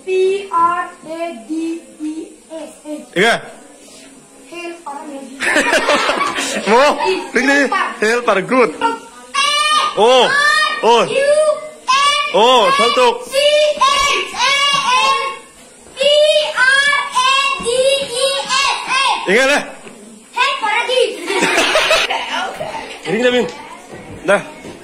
P-R-A-D-E-S. Iya. Hel paradis. Mau? Ini hel paragut. Oh. Oh. Oh, saltuk. C-H-A-N-P-R-A-D-E-S. Ingat lah. Hel paradis. Ini Min. Dah.